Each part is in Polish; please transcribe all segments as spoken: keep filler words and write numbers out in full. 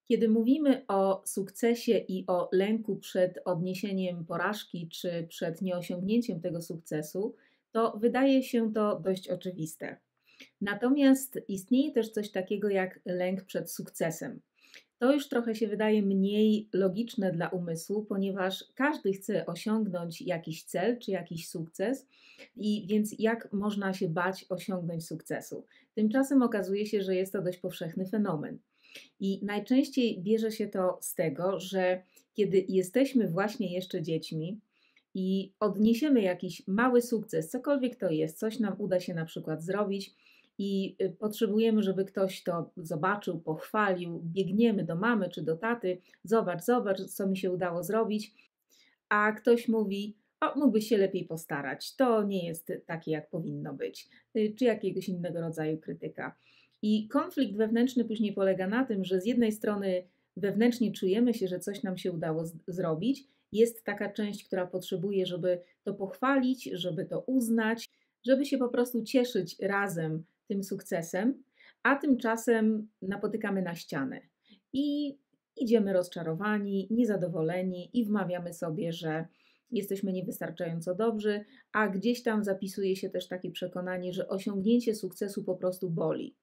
Kiedy mówimy o sukcesie i o lęku przed odniesieniem porażki czy przed nieosiągnięciem tego sukcesu, to wydaje się to dość oczywiste. Natomiast istnieje też coś takiego jak lęk przed sukcesem. To już trochę się wydaje mniej logiczne dla umysłu, ponieważ każdy chce osiągnąć jakiś cel czy jakiś sukces, i więc jak można się bać osiągnąć sukcesu? Tymczasem okazuje się, że jest to dość powszechny fenomen. I najczęściej bierze się to z tego, że kiedy jesteśmy właśnie jeszcze dziećmi i odniesiemy jakiś mały sukces, cokolwiek to jest, coś nam uda się na przykład zrobić i y, potrzebujemy, żeby ktoś to zobaczył, pochwalił, biegniemy do mamy czy do taty, zobacz, zobacz, co mi się udało zrobić, a ktoś mówi, o, mógłbyś się lepiej postarać, to nie jest takie, jak powinno być, y, czy jakiegoś innego rodzaju krytyka. I konflikt wewnętrzny później polega na tym, że z jednej strony wewnętrznie czujemy się, że coś nam się udało z- zrobić, jest taka część, która potrzebuje, żeby to pochwalić, żeby to uznać, żeby się po prostu cieszyć razem tym sukcesem, a tymczasem napotykamy na ścianę. I idziemy rozczarowani, niezadowoleni i wmawiamy sobie, że jesteśmy niewystarczająco dobrzy, a gdzieś tam zapisuje się też takie przekonanie, że osiągnięcie sukcesu po prostu boli.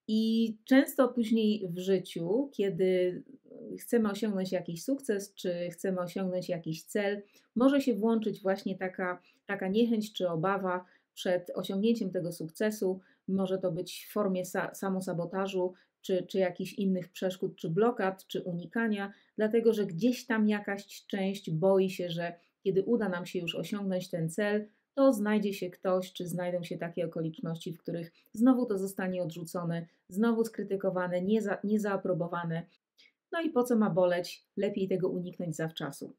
I często później w życiu, kiedy chcemy osiągnąć jakiś sukces, czy chcemy osiągnąć jakiś cel, może się włączyć właśnie taka, taka niechęć czy obawa przed osiągnięciem tego sukcesu. Może to być w formie sa samosabotażu, czy, czy jakichś innych przeszkód, czy blokad, czy unikania, dlatego że gdzieś tam jakaś część boi się, że kiedy uda nam się już osiągnąć ten cel, to znajdzie się ktoś, czy znajdą się takie okoliczności, w których znowu to zostanie odrzucone, znowu skrytykowane, nie, za, nie zaaprobowane. No i po co ma boleć? Lepiej tego uniknąć zawczasu.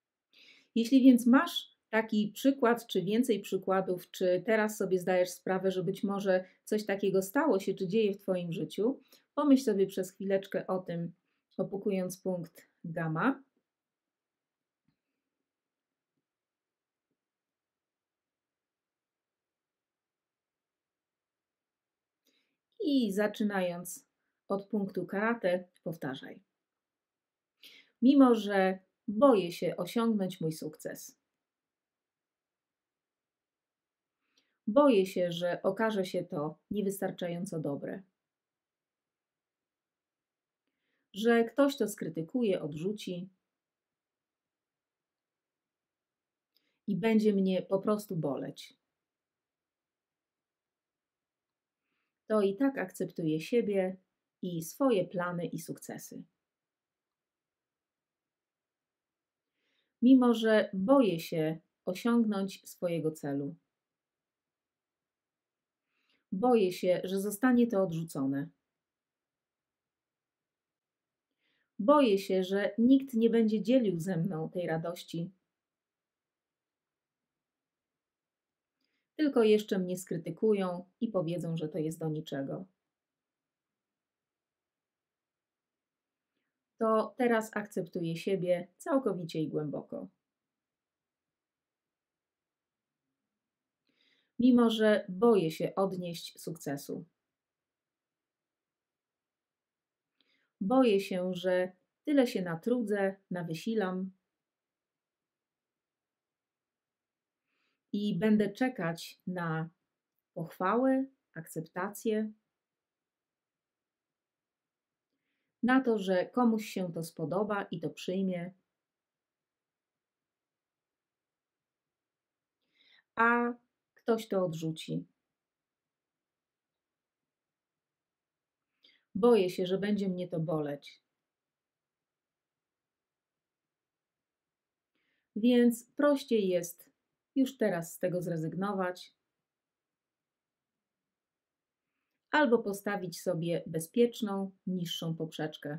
Jeśli więc masz taki przykład, czy więcej przykładów, czy teraz sobie zdajesz sprawę, że być może coś takiego stało się, czy dzieje w Twoim życiu, pomyśl sobie przez chwileczkę o tym, opukując punkt gamma. I zaczynając od punktu karate, powtarzaj. Mimo że boję się osiągnąć mój sukces, boję się, że okaże się to niewystarczająco dobre, że ktoś to skrytykuje, odrzuci i będzie mnie po prostu boleć. To i tak akceptuję siebie i swoje plany i sukcesy. Mimo że boję się osiągnąć swojego celu. Boję się, że zostanie to odrzucone. Boję się, że nikt nie będzie dzielił ze mną tej radości, tylko jeszcze mnie skrytykują i powiedzą, że to jest do niczego. To teraz akceptuję siebie całkowicie i głęboko. Mimo że boję się odnieść sukcesu. Boję się, że tyle się natrudzę, nawysilam i będę czekać na pochwałę, akceptację, na to, że komuś się to spodoba i to przyjmie, a ktoś to odrzuci. Boję się, że będzie mnie to boleć. Więc prościej jest już teraz z tego zrezygnować albo postawić sobie bezpieczną, niższą poprzeczkę.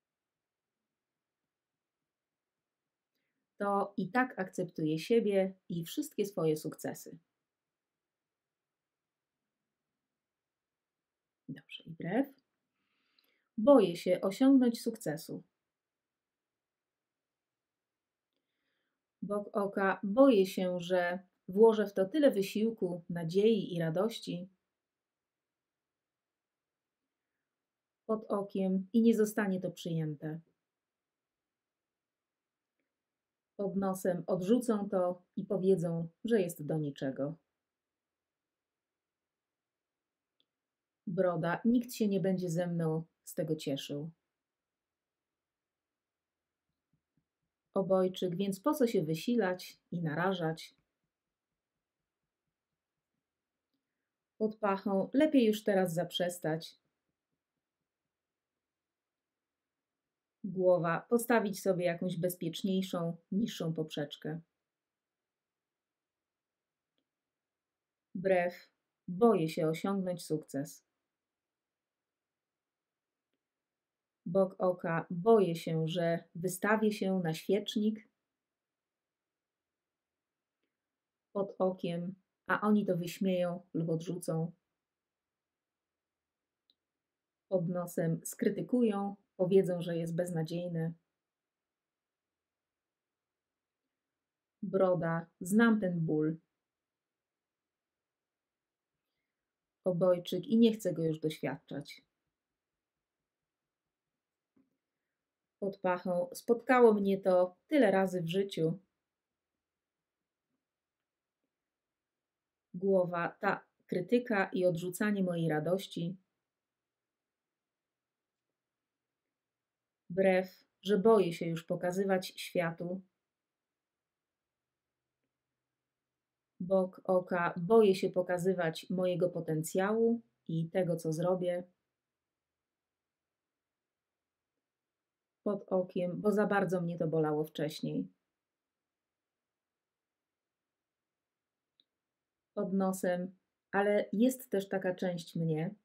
To i tak akceptuję siebie i wszystkie swoje sukcesy. Dobrze, i brew. Boję się osiągnąć sukcesu. Bok oka boję się, że włożę w to tyle wysiłku, nadziei i radości, pod okiem i nie zostanie to przyjęte. Pod nosem odrzucą to i powiedzą, że jest do niczego. Broda, nikt się nie będzie ze mną z tego cieszył. Obojczyk, więc po co się wysilać i narażać? Pod pachą, lepiej już teraz zaprzestać. Głowa, postawić sobie jakąś bezpieczniejszą, niższą poprzeczkę. Brew, boję się osiągnąć sukces. Bok oka, boję się, że wystawię się na świecznik. Pod okiem, a oni to wyśmieją lub odrzucą. Pod nosem skrytykują, powiedzą, że jest beznadziejny. Broda, znam ten ból. Obojczyk i nie chcę go już doświadczać. Pod pachą, spotkało mnie to tyle razy w życiu. Głowa, ta krytyka i odrzucanie mojej radości. Brew, że boję się już pokazywać światu. Bok oka, boję się pokazywać mojego potencjału i tego, co zrobię. Pod okiem, bo za bardzo mnie to bolało wcześniej. Pod nosem, ale jest też taka część mnie.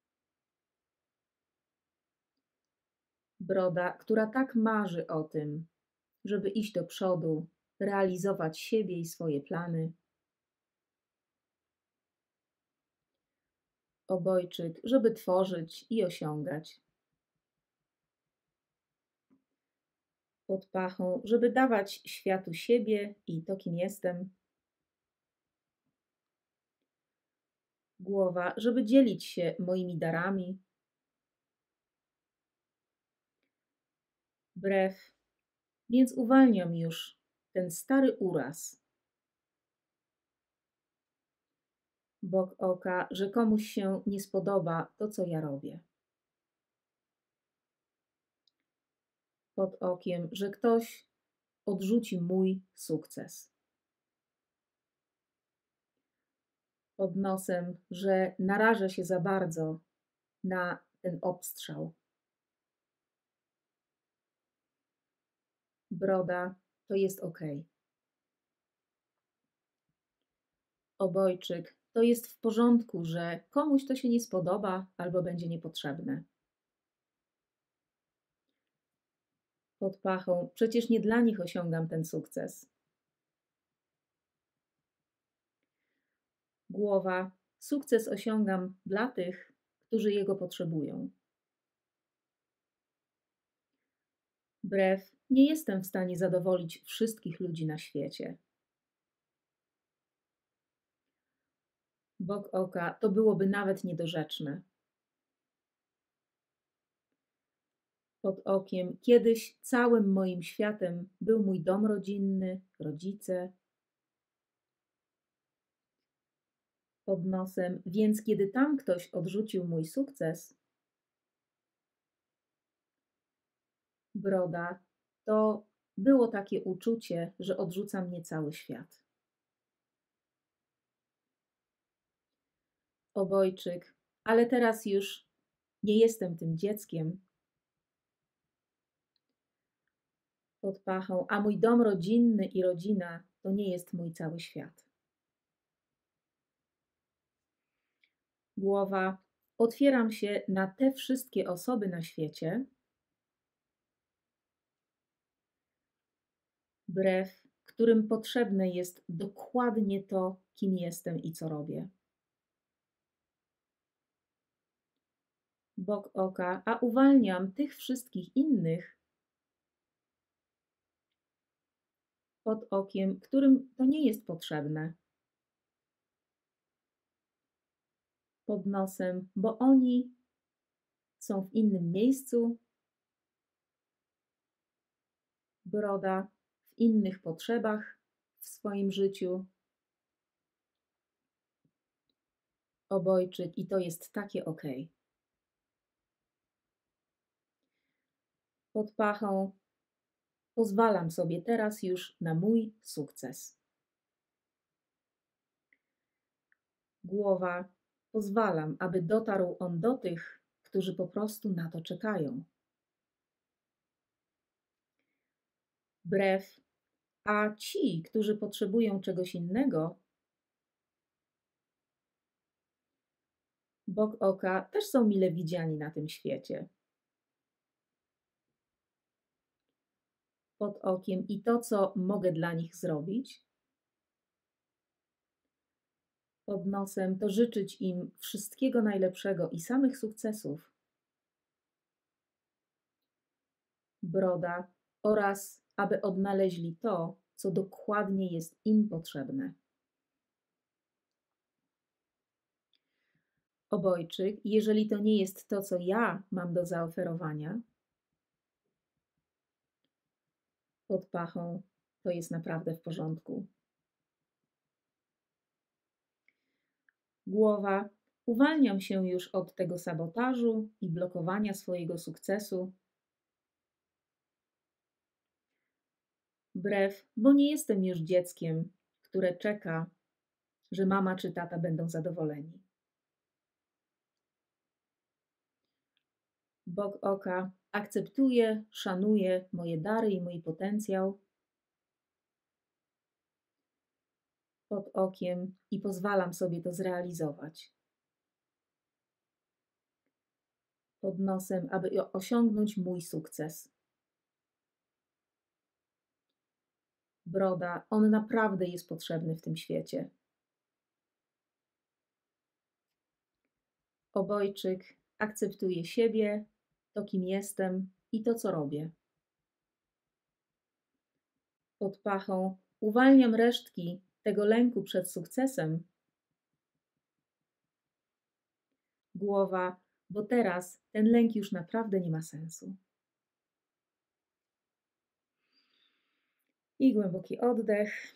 Broda, która tak marzy o tym, żeby iść do przodu, realizować siebie i swoje plany. Obojczyk, żeby tworzyć i osiągać. Pod pachą, żeby dawać światu siebie i to, kim jestem. Głowa, żeby dzielić się moimi darami. Brew, więc uwalniam już ten stary uraz. Bok oka, że komuś się nie spodoba to, co ja robię. Pod okiem, że ktoś odrzuci mój sukces. Pod nosem, że narażę się za bardzo na ten obstrzał. Broda, to jest ok. Obojczyk, to jest w porządku, że komuś to się nie spodoba albo będzie niepotrzebne. Pod pachą, przecież nie dla nich osiągam ten sukces. Głowa, sukces osiągam dla tych, którzy jego potrzebują. Brew, nie jestem w stanie zadowolić wszystkich ludzi na świecie. Bok oka, to byłoby nawet niedorzeczne. Pod okiem, kiedyś całym moim światem był mój dom rodzinny, rodzice. Pod nosem, więc kiedy tam ktoś odrzucił mój sukces, broda, to było takie uczucie, że odrzuca mnie cały świat. Obojczyk, ale teraz już nie jestem tym dzieckiem. Pod pachą, a mój dom rodzinny i rodzina to nie jest mój cały świat. Głowa, otwieram się na te wszystkie osoby na świecie. Brew, którym potrzebne jest dokładnie to, kim jestem i co robię. Bok oka, a uwalniam tych wszystkich innych. Pod okiem, którym to nie jest potrzebne. Pod nosem, bo oni są w innym miejscu. Broda w innych potrzebach w swoim życiu. Obojczyk i to jest takie ok. Pod pachą pozwalam sobie teraz już na mój sukces. Głowa, pozwalam, aby dotarł on do tych, którzy po prostu na to czekają. Brew, a ci, którzy potrzebują czegoś innego, bok oka też są mile widziani na tym świecie. Pod okiem i to, co mogę dla nich zrobić. Pod nosem to życzyć im wszystkiego najlepszego i samych sukcesów. Broda oraz aby odnaleźli to, co dokładnie jest im potrzebne. Obojczyk, jeżeli to nie jest to, co ja mam do zaoferowania, pod pachą to jest naprawdę w porządku. Głowa, uwalniam się już od tego sabotażu i blokowania swojego sukcesu. Brew, bo nie jestem już dzieckiem, które czeka, że mama czy tata będą zadowoleni. Bok oka, akceptuję, szanuję moje dary i mój potencjał. Pod okiem i pozwalam sobie to zrealizować. Pod nosem, aby osiągnąć mój sukces. Broda, on naprawdę jest potrzebny w tym świecie. Obojczyk, akceptuję siebie, to kim jestem i to, co robię. Pod pachą uwalniam resztki tego lęku przed sukcesem. Głowa, bo teraz ten lęk już naprawdę nie ma sensu. I głęboki oddech.